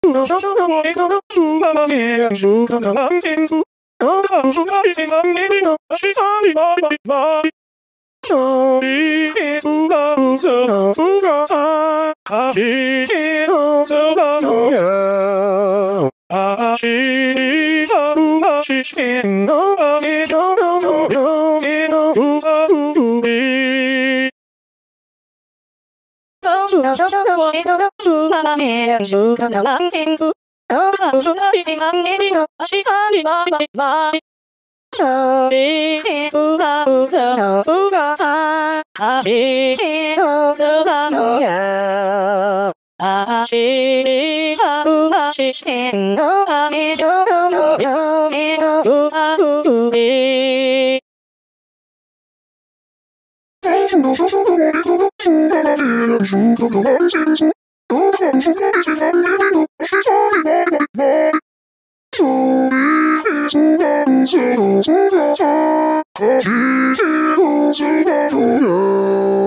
那小小的我一个人住在那边，树看看蓝青树，那桃树那已经蓝绵绵的，是茶里白白白。那里树高树高树高茶，那里树高树高。啊，是你他不怕是天高啊，你高高高高，你高不怕不比。树高小小的我一个人住在那边，树看看蓝青树，那桃树那已经蓝绵绵的，是茶里白白白。那里树高树高树高茶，那里树高树高。啊，是你他不怕是天高啊，你高高高高，你高不怕不比。树高小小的我一个人住在那边，树看看蓝青树，那桃树那已经蓝绵绵的，是茶里白白白。那里树高树高树高茶，那里树高树高。